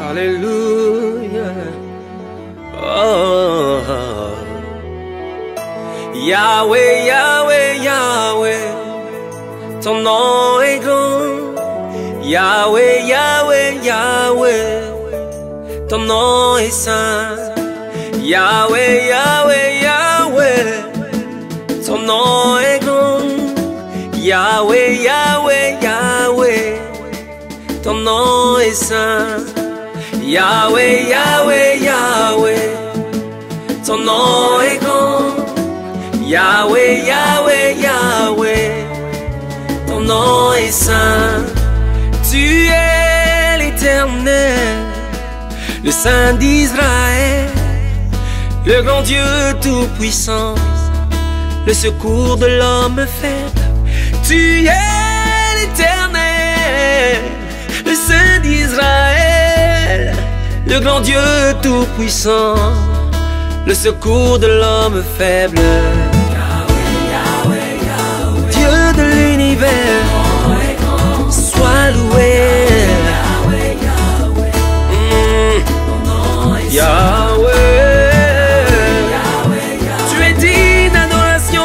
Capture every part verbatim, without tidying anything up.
Alléluia. Oh. Yahweh, Yahweh, Yahweh, ton nom est grand. Yahweh, Yahweh, Yahweh, ton nom est saint. Yahweh, Yahweh, Yahweh, ton nom est grand. Yahweh, Yahweh, Yahweh, ton nom est saint. Yahweh, Yahweh, Yahweh, ton nom est grand. Yahweh, Yahweh, Yahweh, ton nom est saint. Tu es l'Éternel, le Saint d'Israël, le grand Dieu tout-puissant, le secours de l'homme faible. Tu es l'Éternel, le Saint d'Israël, le grand Dieu tout-puissant, le secours de l'homme faible. Dieu de l'univers, sois loué. Mm. Yahweh, tu es digne d'adoration.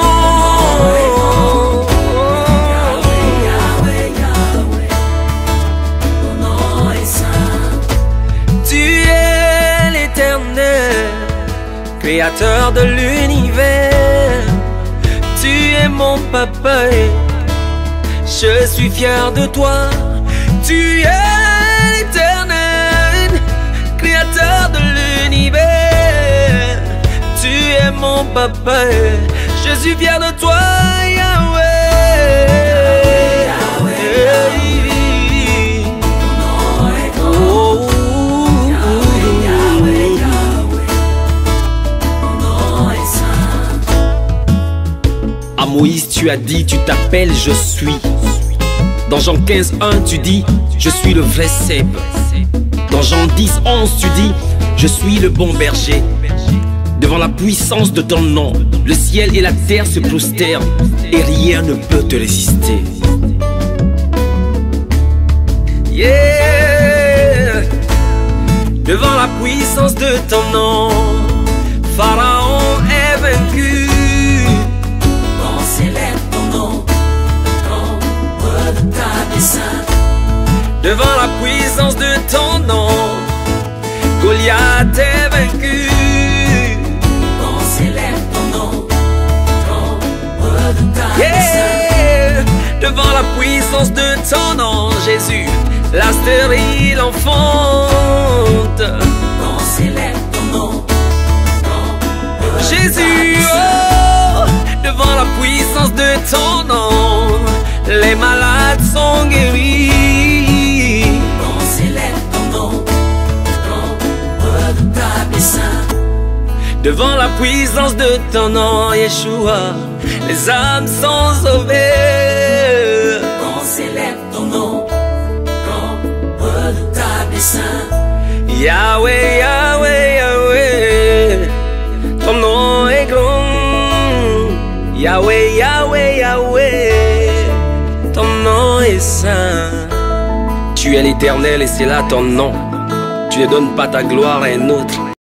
Tu es l'Éternel, créateur de l'univers. Tu es mon papa et je suis fier de toi. Tu es l'Éternel, créateur de l'univers. Tu es mon papa et je suis fier de toi, Yahweh. À Moïse tu as dit, tu t'appelles je suis. Dans Jean quinze, un tu dis, je suis le vrai cep. Dans Jean dix, onze tu dis, je suis le bon berger. Devant la puissance de ton nom, le ciel et la terre se prosternent et rien ne peut te résister. Yeah. Devant la puissance de ton nom, Pharaon est vaincu. Devant la puissance de ton nom, Goliath est vaincu. On célèbre ton nom, ton redoutable. Yeah. Devant la puissance de ton nom, Jésus, la stérile enfante. On célèbre ton nom, ton Jésus, oh, devant la puissance de ton nom, les malades sont guéris. On célèbre ton nom, ton redoutable et saint. Devant la puissance de ton nom, Yeshua, les âmes sont sauvées. On célèbre ton nom, ton redoutable et saint. Yahweh, Yahweh, Yahweh, ton nom est grand. Yahweh, Yahweh, Yahweh, ton nom est saint. Tu es l'Éternel et c'est là ton nom. Tu ne donnes pas ta gloire à un autre.